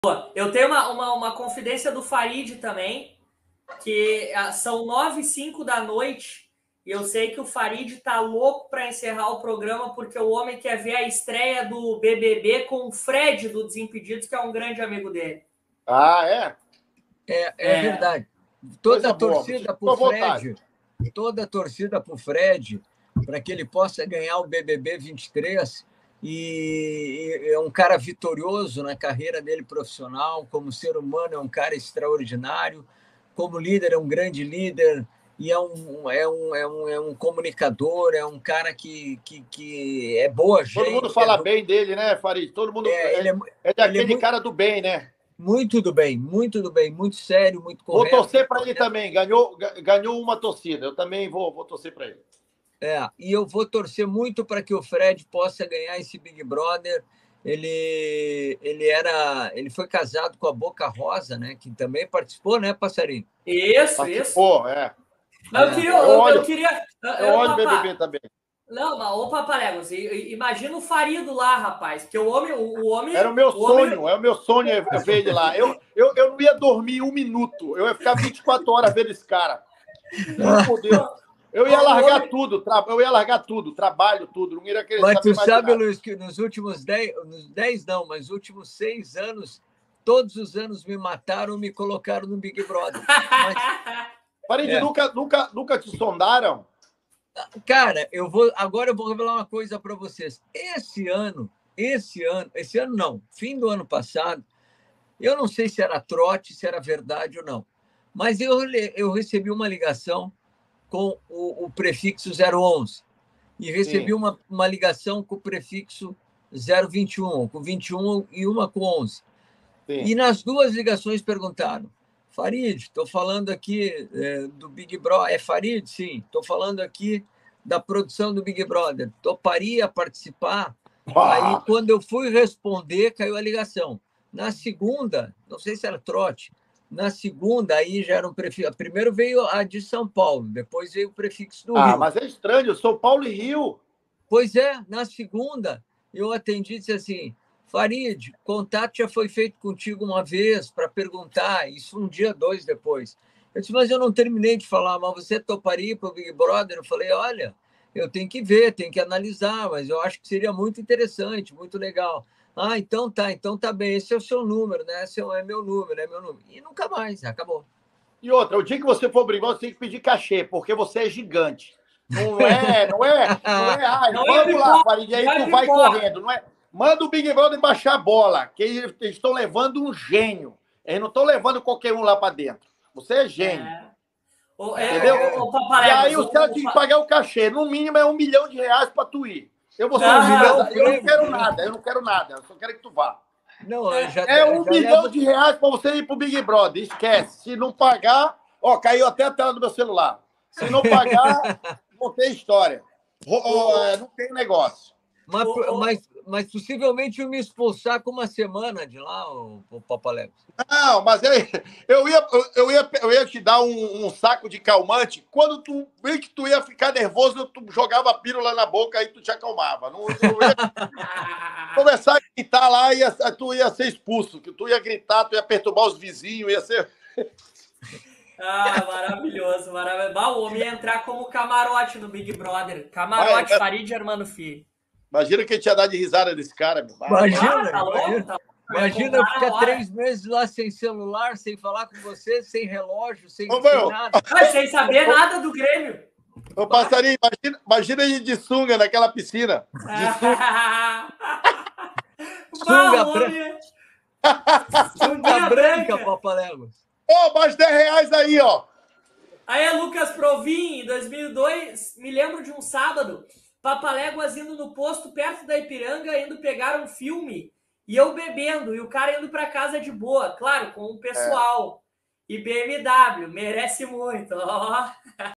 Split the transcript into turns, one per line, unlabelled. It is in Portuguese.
Eu tenho uma confidência do Farid também, que são 9h05 da noite, e eu sei que o Farid tá louco para encerrar o programa, porque o homem quer ver a estreia do BBB com o Fred do Desimpedidos, que é um grande amigo dele.
Ah, é?
É verdade. Toda a torcida para o Fred, toda a torcida para o Fred, para que ele possa ganhar o BBB 23, e é um cara vitorioso na carreira dele profissional, como ser humano é um cara extraordinário, como líder é um grande líder, e é um comunicador, é um cara que é boa gente.
Todo mundo fala bem dele, né, Farid? Todo mundo é daquele cara do bem, né?
Muito do bem, muito sério, muito correto.
Vou torcer para ele também. Ganhou uma torcida. Eu também vou torcer para ele.
E eu vou torcer muito para que o Fred possa ganhar esse Big Brother. Ele foi casado com a Boca Rosa, né? Que também participou, né, Passarinho?
Isso.
Participou.
Eu queria.
Eu olho o BBB também.
Não, mas ô Papaléguas, imagina o Farido lá, rapaz, porque o homem...
Era o meu sonho ver ele lá. Eu não ia dormir um minuto, eu ia ficar 24 horas vendo esse cara. Meu Deus. Eu ia largar tudo, trabalho, tudo. Não ia querer
mas tu sabe,
nada.
Luiz, que nos últimos 10 não, mas nos últimos 6 anos, todos os anos me mataram, me colocaram no Big Brother.
Farid, nunca te sondaram?
Cara, agora eu vou revelar uma coisa para vocês. Esse ano não, fim do ano passado, eu não sei se era trote, se era verdade ou não, mas eu recebi uma ligação com o prefixo 011 e recebi uma ligação com o prefixo 021, com 21 e uma com 11. Sim. E nas duas ligações perguntaram: Farid, estou falando aqui do Big Brother. É Farid? Sim. Estou falando aqui da produção do Big Brother. Toparia participar? Aí, quando eu fui responder, caiu a ligação. Na segunda, não sei se era trote, na segunda, aí já era um prefixo. Primeiro veio a de São Paulo, depois veio o prefixo do Rio.
Mas é estranho, São Paulo e Rio.
Pois é, na segunda, eu atendi e disse assim: Farid, contato já foi feito contigo uma vez para perguntar, isso um dia, 2 depois. Eu disse, mas eu não terminei de falar, mas você toparia para o Big Brother? Eu falei, olha, eu tenho que ver, tenho que analisar, mas eu acho que seria muito interessante, muito legal. Então tá bem, esse é o seu número, né? Esse é meu número, é meu número. E nunca mais, acabou.
E outra, o dia que você for Big Brother, você tem que pedir cachê, porque você é gigante. Não é. Vamos lá, Farid, e aí tu vai correndo, não é? Manda o Big Brother baixar a bola, que eles estão levando um gênio. Eles não estão levando qualquer um lá para dentro. Você é gênio. Entendeu? E aí os caras têm que pagar o cachê. No mínimo é R$1 milhão para tu ir. Eu vou ser eu não quero nada. Eu só quero que tu vá.
Não,
R$1 milhão para você ir pro Big Brother. Esquece. Se não pagar... caiu até a tela do meu celular. Se não pagar, não tem história. Não tem negócio.
Mas possivelmente eu me expulsar com uma semana de lá, o Papaléguas.
Não, mas eu ia te dar um saco de calmante. Quando tu viu que tu ia ficar nervoso, tu jogava a pílula na boca, aí tu te acalmava. Não ia começar a gritar lá, tu ia ser expulso. Que tu ia gritar, tu ia perturbar os vizinhos, ia ser...
Maravilhoso. O homem ia entrar como camarote no Big Brother. Camarote, Farid e Hermano Filho.
Imagina que a gente ia dar de risada desse cara.
Imagina eu ficar 3 meses lá sem celular, sem falar com você, sem relógio, sem nada.
Sem saber nada do Grêmio.
Ô, Passarinho, imagina ele de sunga naquela piscina.
Sunga branca, Papaléguas.
Mais R$10 aí, ó.
Aí é Lucas Provin, em 2002, me lembro de um sábado, Papaléguas indo no posto perto da Ipiranga, indo pegar um filme, e eu bebendo, e o cara indo para casa de boa, claro, com o pessoal. E BMW, merece muito, ó.